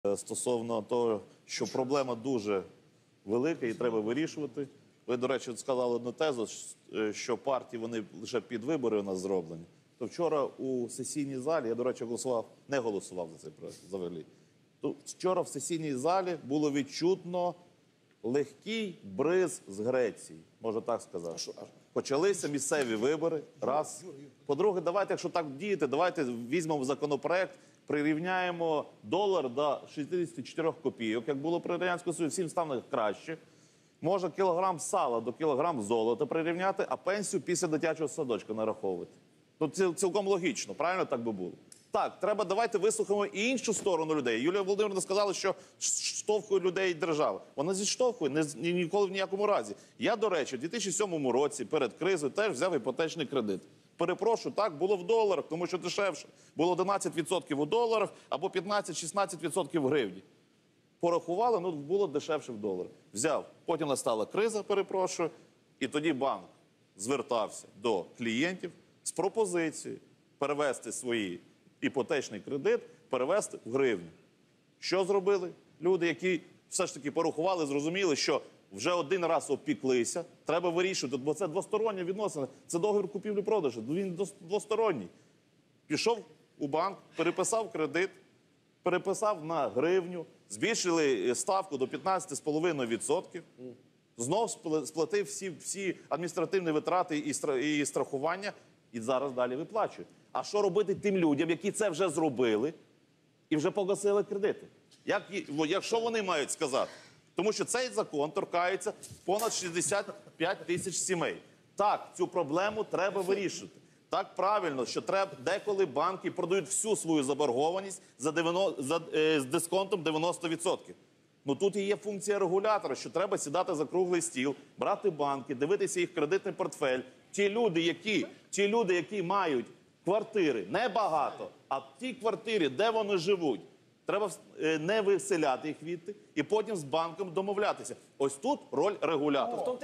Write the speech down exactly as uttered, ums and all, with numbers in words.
Стосовно того, що проблема дуже велика і треба вирішувати. Ви, до речі, сказали одну тезу, що партії вони лише під вибори у нас зроблені. То вчора у сесійній залі, я, до речі, голосував, не голосував за цей проект взагалі. То вчора в сесійній залі було відчутно легкий бриз з Греції, можна так сказати. Почалися місцеві вибори, раз. По-друге, давайте, якщо так діяти, давайте візьмемо законопроект, прирівняємо долар до шістдесят чотири копійок, як було при Радянському Союзі, всім стане краще. Можна кілограм сала до кілограм золота прирівняти, а пенсію після дитячого садочка нараховувати. Тут цілком логічно, правильно так би було? Так, треба, давайте вислухаємо і іншу сторону людей. Юлія Володимирівна сказала, що штовхує людей держава. Вона зіштовхує, не, ні, ніколи в ніякому разі. Я, до речі, у дві тисячі сьомому році перед кризою теж взяв іпотечний кредит. Перепрошую, так, було в доларах, тому що дешевше. Було одинадцять відсотків у доларах або п'ятнадцять-шістнадцять відсотків в гривні. Порахували, ну було дешевше в доларах. Взяв, потім настала криза, перепрошую, і тоді банк звертався до клієнтів з пропозицією перевести свої іпотечний кредит, перевести в гривню. Що зробили люди, які все ж таки порахували, зрозуміли, що вже один раз опіклися, треба вирішувати, бо це двосторонні відносини, це договір купівлі-продажу, він двосторонній. Пішов у банк, переписав кредит, переписав на гривню, збільшили ставку до п'ятнадцять цілих п'ять десятих відсотка, знов сплатив всі, всі адміністративні витрати і страхування, і зараз далі виплачують. А що робити тим людям, які це вже зробили і вже погасили кредити? Як, якщо вони мають сказати? Тому що цей закон торкається понад шістдесят п'ять тисяч сімей. Так, цю проблему треба вирішити. Так правильно, що треба, деколи банки продають всю свою заборгованість за дев'яносто, за, е, з дисконтом дев'яносто відсотків. Ну тут і є функція регулятора, що треба сідати за круглий стіл, брати банки, дивитися їх кредитний портфель. Ті люди, які, ті люди, які мають квартири, небагато, а в тій квартирі, де вони живуть, треба не виселяти їх відти і потім з банком домовлятися. Ось тут роль регулятора.